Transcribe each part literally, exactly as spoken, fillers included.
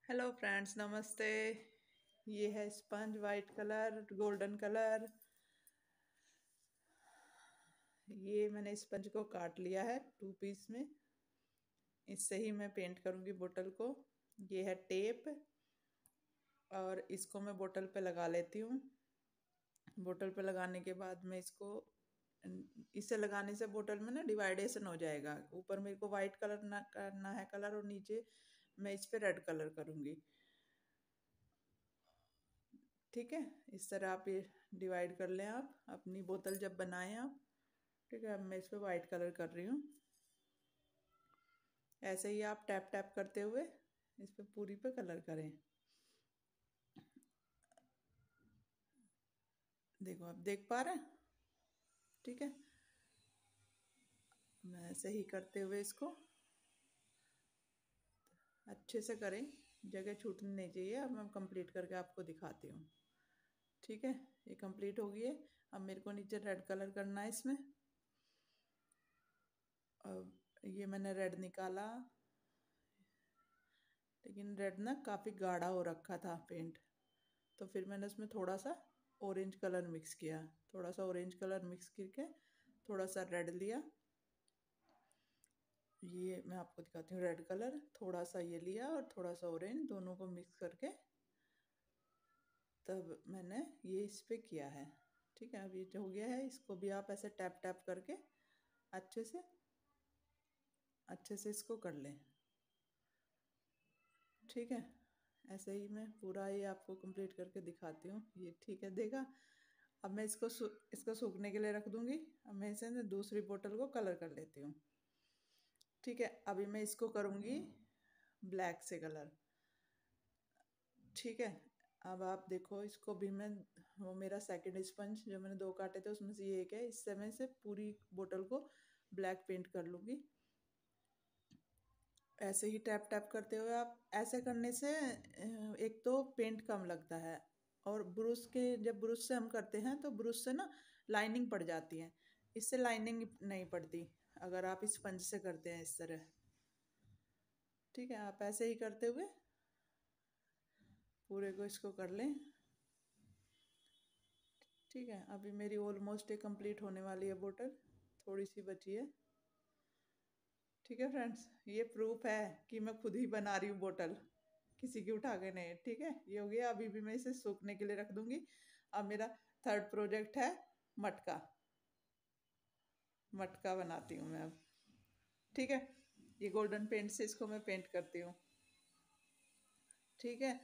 Hello friends, नमस्ते। ये है sponge, white color, golden color. ये मैंने स्पंज को काट लिया है टू पीस में। इससे ही मैं पेंट करूँगी बोतल को। ये है टेप और इसको मैं बोतल पे लगा लेती हूँ। बोतल पे लगाने के बाद मैं इसको इसे लगाने से बोतल में ना डिवाइडेशन हो जाएगा। ऊपर मेरे को वाइट कलर ना करना है कलर, और नीचे मैं इस पे रेड कलर करूँगी। ठीक है, इस तरह आप ये डिवाइड कर लें। आप अपनी बोतल जब बनाएं आप। ठीक है, अब मैं इस पर वाइट कलर कर रही हूँ। ऐसे ही आप टैप टैप करते हुए इस पर पूरी पे कलर करें। देखो, आप देख पा रहे हैं। ठीक है, मैं ऐसे ही करते हुए इसको अच्छे से करें, जगह छूटनी नहीं चाहिए। अब मैं कंप्लीट करके आपको दिखाती हूँ। ठीक है, ये कंप्लीट हो गई है। अब मेरे को नीचे रेड कलर करना है इसमें। अब ये मैंने रेड निकाला, लेकिन रेड ना काफ़ी गाढ़ा हो रखा था पेंट, तो फिर मैंने उसमें थोड़ा सा ऑरेंज कलर मिक्स किया। थोड़ा सा ऑरेंज कलर मिक्स करके थोड़ा सा रेड लिया। ये मैं आपको दिखाती हूँ। रेड कलर थोड़ा सा ये लिया और थोड़ा सा ऑरेंज, दोनों को मिक्स करके तब मैंने ये इस पे किया है। ठीक है, अब ये जो हो गया है, इसको भी आप ऐसे टैप टैप करके अच्छे से अच्छे से इसको कर लें। ठीक है, ऐसे ही मैं पूरा ये आपको कंप्लीट करके दिखाती हूँ। ये ठीक है, देखा। अब मैं इसको सू, इसको सूखने के लिए रख दूँगी। अब मैं इसे ना दूसरी बोतल को कलर कर लेती हूँ। ठीक है, अभी मैं इसको करूँगी ब्लैक से कलर। ठीक है, अब आप देखो, इसको भी मैं, वो मेरा सेकंड स्पंज जो मैंने दो काटे थे उसमें से ये एक है। इससे मैं इसे पूरी बोतल को ब्लैक पेंट कर लूँगी। ऐसे ही टैप टैप करते हुए आप, ऐसे करने से एक तो पेंट कम लगता है, और ब्रश के, जब ब्रश से हम करते हैं तो ब्रश से ना लाइनिंग पड़ जाती है। इससे लाइनिंग नहीं पड़ती अगर आप स्पंज से करते हैं इस तरह। ठीक है, आप ऐसे ही करते हुए पूरे को इसको कर लें। ठीक है, अभी मेरी ऑलमोस्ट एक कंप्लीट होने वाली है बोतल, थोड़ी सी बची है। ठीक है फ्रेंड्स, ये प्रूफ है कि मैं खुद ही बना रही हूँ बोतल, किसी की उठा के नहीं। ठीक है, ये हो गया। अभी भी मैं इसे सूखने के लिए रख दूंगी। अब मेरा थर्ड प्रोजेक्ट है मटका। मटका बनाती हूँ मैं अब। ठीक है, ये गोल्डन पेंट से इसको मैं पेंट करती हूँ। ठीक है,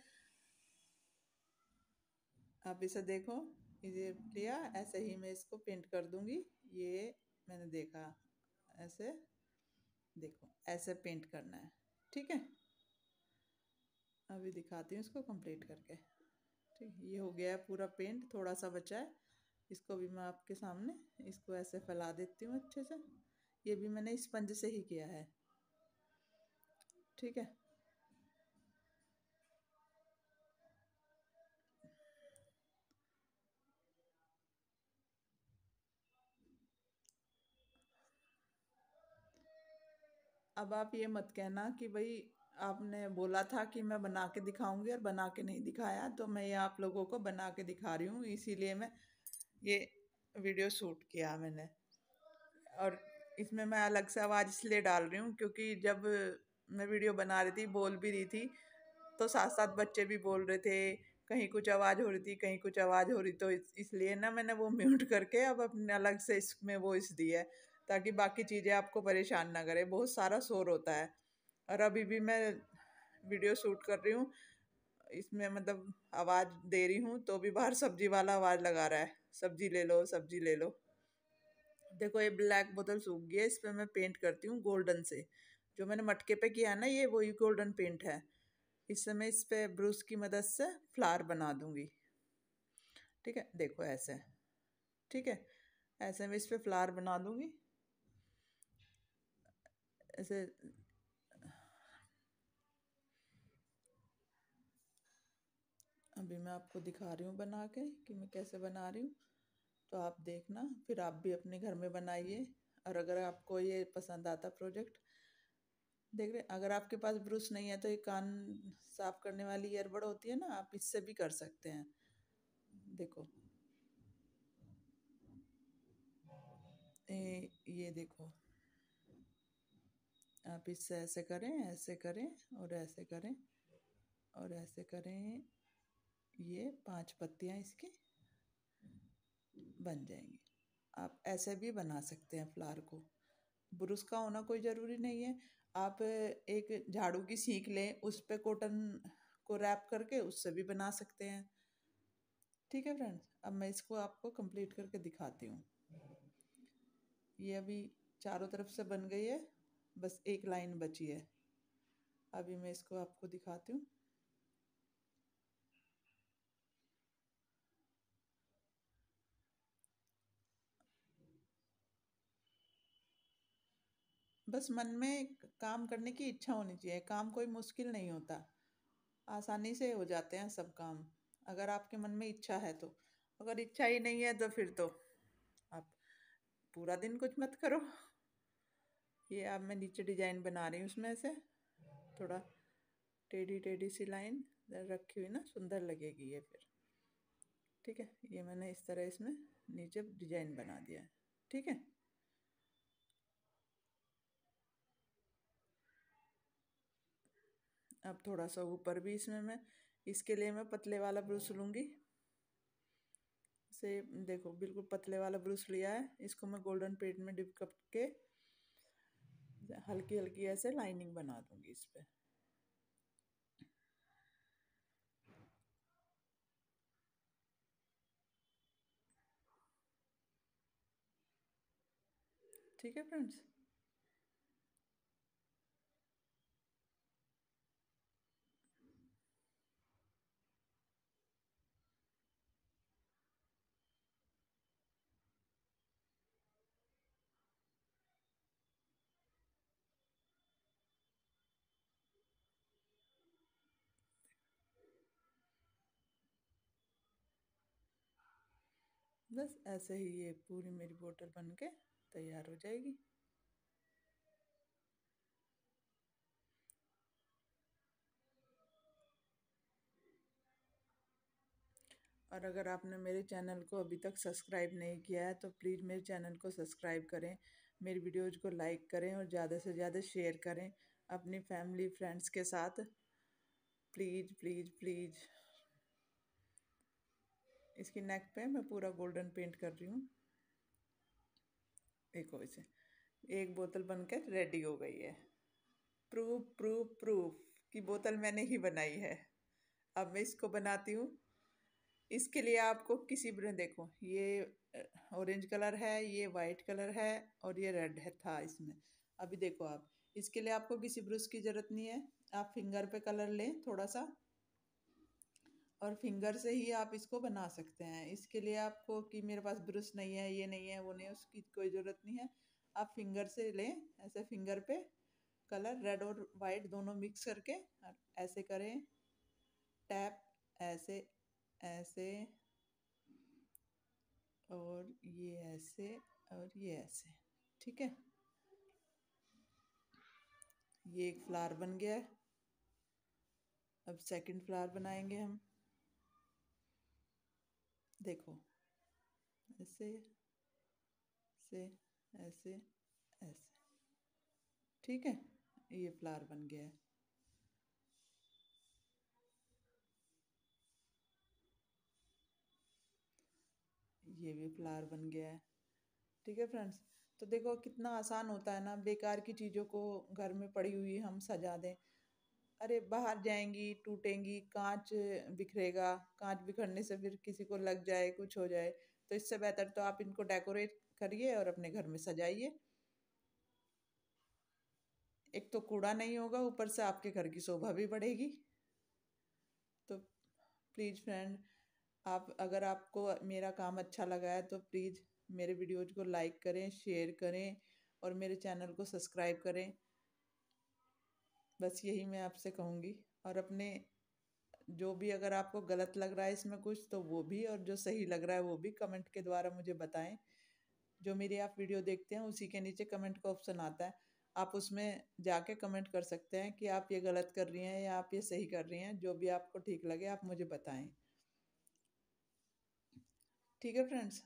आप इसे देखो, ये लिया, ऐसे ही मैं इसको पेंट कर दूंगी। ये मैंने देखा, ऐसे देखो, ऐसे पेंट करना है। ठीक है, अभी दिखाती हूँ इसको कंप्लीट करके। ठीक, ये हो गया है पूरा पेंट, थोड़ा सा बचा है। इसको भी मैं आपके सामने इसको ऐसे फैला देती हूँ अच्छे से। ये भी मैंने स्पंज से ही किया है। ठीक है, अब आप ये मत कहना कि भाई आपने बोला था कि मैं बना के दिखाऊंगी और बना के नहीं दिखाया। तो मैं ये आप लोगों को बना के दिखा रही हूँ, इसीलिए मैं ये वीडियो शूट किया मैंने। और इसमें मैं अलग से आवाज़ इसलिए डाल रही हूँ क्योंकि जब मैं वीडियो बना रही थी, बोल भी रही थी, तो साथ साथ बच्चे भी बोल रहे थे। कहीं कुछ आवाज़ हो रही थी, कहीं कुछ आवाज़ हो रही, तो इस, इसलिए ना मैंने वो म्यूट करके अब अपने अलग से इसमें वॉइस दी है, ताकि बाकी चीज़ें आपको परेशान ना करे। बहुत सारा शोर होता है। और अभी भी मैं वीडियो शूट कर रही हूँ, इसमें मतलब आवाज़ दे रही हूँ तो भी बाहर सब्जी वाला आवाज़ लगा रहा है, सब्जी ले लो, सब्जी ले लो। देखो, ये ब्लैक बोतल सूख गई है, इस पर मैं पेंट करती हूँ गोल्डन से। जो मैंने मटके पे किया है ना, ये वही गोल्डन पेंट है। इससे मैं इस पे ब्रश की मदद से फ्लावर बना दूंगी। ठीक है, देखो ऐसे। ठीक है, ऐसे मैं इस पे फ्लावर बना दूंगी ऐसे। अभी मैं आपको दिखा रही हूँ बना के कि मैं कैसे बना रही हूँ, तो आप देखना, फिर आप भी अपने घर में बनाइए। और अगर आपको ये पसंद आता प्रोजेक्ट, देख रहे, अगर आपके पास ब्रश नहीं है तो एक कान साफ करने वाली ईयरबड होती है ना, आप इससे भी कर सकते हैं। देखो ए, ये देखो, आप इससे ऐसे करें, ऐसे करें और ऐसे करें और ऐसे करें, ये पांच पत्तियां इसकी बन जाएंगी। आप ऐसे भी बना सकते हैं फ्लावर को, ब्रुश का होना कोई ज़रूरी नहीं है। आप एक झाड़ू की सीख लें, उस पे कॉटन को रैप करके उससे भी बना सकते हैं। ठीक है फ्रेंड्स, अब मैं इसको आपको कंप्लीट करके दिखाती हूँ। ये अभी चारों तरफ से बन गई है, बस एक लाइन बची है। अभी मैं इसको आपको दिखाती हूँ। बस मन में काम करने की इच्छा होनी चाहिए, काम कोई मुश्किल नहीं होता, आसानी से हो जाते हैं सब काम, अगर आपके मन में इच्छा है तो। अगर इच्छा ही नहीं है तो फिर तो आप पूरा दिन कुछ मत करो। ये अब मैं नीचे डिजाइन बना रही हूँ, उसमें से थोड़ा टेढ़ी टेढ़ी सी लाइन रखी हुई ना, सुंदर लगेगी ये फिर। ठीक है, ये मैंने इस तरह इसमें नीचे डिजाइन बना दिया है। ठीक है, अब थोड़ा सा ऊपर भी इसमें मैं, इसके लिए मैं पतले वाला ब्रश लूँगी। से देखो, बिल्कुल पतले वाला ब्रश लिया है, इसको मैं गोल्डन पेंट में डिप करके हल्की हल्की ऐसे लाइनिंग बना दूंगी इस पे। ठीक है फ्रेंड्स, बस ऐसे ही ये पूरी मेरी बोतल बन के तैयार हो जाएगी। और अगर आपने मेरे चैनल को अभी तक सब्सक्राइब नहीं किया है तो प्लीज़ मेरे चैनल को सब्सक्राइब करें, मेरी वीडियोज़ को लाइक करें और ज़्यादा से ज़्यादा शेयर करें अपनी फैमिली फ्रेंड्स के साथ। Please please please. इसकी नेक पे मैं पूरा गोल्डन पेंट कर रही हूँ। देखो इसे, एक बोतल बनकर रेडी हो गई है। प्रूफ प्रूफ प्रूफ कि बोतल मैंने ही बनाई है। अब मैं इसको बनाती हूँ। इसके लिए आपको किसी ब्रांड, देखो ये ऑरेंज कलर है, ये वाइट कलर है और ये रेड है था इसमें। अभी देखो आप, इसके लिए आपको किसी ब्रश की ज़रूरत नहीं है, आप फिंगर पे कलर लें थोड़ा सा और फिंगर से ही आप इसको बना सकते हैं। इसके लिए आपको कि मेरे पास ब्रश नहीं है, ये नहीं है, वो नहीं है, उसकी कोई ज़रूरत नहीं है। आप फिंगर से लें, ऐसे फिंगर पे कलर रेड और वाइट दोनों मिक्स करके ऐसे करें टैप, ऐसे ऐसे और ये ऐसे और ये ऐसे। ठीक है, ये एक फ्लावर बन गया है। अब सेकंड फ्लावर बनाएंगे हम। देखो ऐसे से, ऐसे ऐसे। ठीक है, ये फ्लावर बन गया है। ये भी फ्लावर बन गया है। ठीक है फ्रेंड्स, तो देखो कितना आसान होता है ना, बेकार की चीज़ों को घर में पड़ी हुई हम सजा दें। अरे बाहर जाएंगी टूटेंगी, कांच बिखरेगा, कांच बिखरने से फिर किसी को लग जाए, कुछ हो जाए, तो इससे बेहतर तो आप इनको डेकोरेट करिए और अपने घर में सजाइए। एक तो कूड़ा नहीं होगा, ऊपर से आपके घर की शोभा भी बढ़ेगी। तो प्लीज़ फ्रेंड, आप अगर आपको मेरा काम अच्छा लगा है तो प्लीज़ मेरे वीडियोज़ को लाइक करें, शेयर करें और मेरे चैनल को सब्सक्राइब करें। बस यही मैं आपसे कहूँगी। और अपने जो भी, अगर आपको गलत लग रहा है इसमें कुछ तो वो भी, और जो सही लग रहा है वो भी कमेंट के द्वारा मुझे बताएं। जो मेरी आप वीडियो देखते हैं उसी के नीचे कमेंट का ऑप्शन आता है, आप उसमें जाके कमेंट कर सकते हैं कि आप ये गलत कर रही हैं या आप ये सही कर रही हैं। जो भी आपको ठीक लगे आप मुझे बताएं। ठीक है फ्रेंड्स।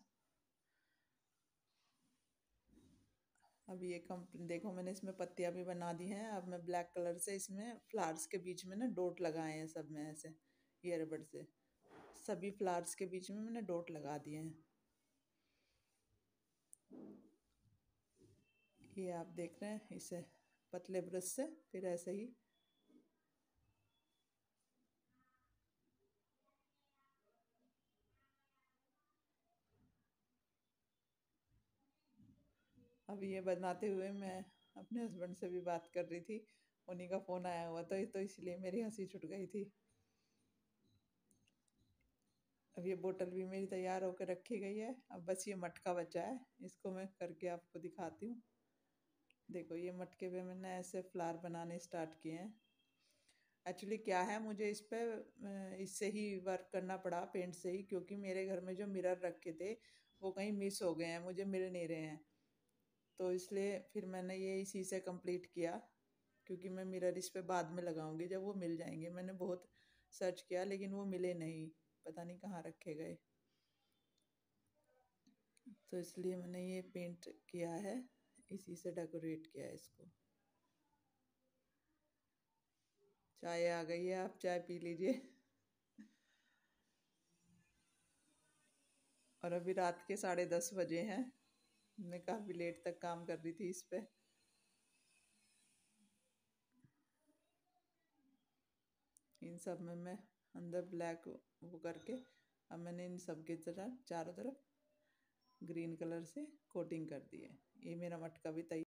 अब ये कम देखो, मैंने इसमें पत्तियां भी बना दी हैं। अब मैं ब्लैक कलर से इसमें फ्लावर्स के बीच में ना डॉट लगाए हैं सब में ऐसे, ये रबड़ से सभी फ्लावर्स के बीच में मैंने डॉट लगा दिए हैं। ये आप देख रहे हैं, इसे पतले ब्रश से फिर ऐसे ही अब ये बनाते हुए मैं अपने हस्बैंड से भी बात कर रही थी। उन्हीं का फ़ोन आया हुआ था, तो इसलिए मेरी हंसी छूट गई थी। अब ये बोतल भी मेरी तैयार होकर रखी गई है। अब बस ये मटका बचा है, इसको मैं करके आपको दिखाती हूँ। देखो ये मटके पे मैंने ऐसे फ्लावर बनाने स्टार्ट किए हैं। एक्चुअली क्या है, मुझे इस पे इससे ही वर्क करना पड़ा, पेंट से ही, क्योंकि मेरे घर में जो मिरर रखे थे वो कहीं मिस हो गए हैं, मुझे मिल नहीं रहे हैं। तो इसलिए फिर मैंने ये इसी से कंप्लीट किया, क्योंकि मैं मिरर इस पे बाद में लगाऊंगी जब वो मिल जाएंगे। मैंने बहुत सर्च किया लेकिन वो मिले नहीं, पता नहीं कहाँ रखे गए। तो इसलिए मैंने ये पेंट किया है, इसी से डेकोरेट किया है इसको। चाय आ गई है, आप चाय पी लीजिए। और अभी रात के साढ़े दस बजे हैं। मैं काफ़ी लेट तक काम कर रही थी इस पे। इन सब में मैं अंदर ब्लैक वो करके, अब मैंने इन सब के तरफ चारों तरफ ग्रीन कलर से कोटिंग कर दी है। ये मेरा मटका भी तैयार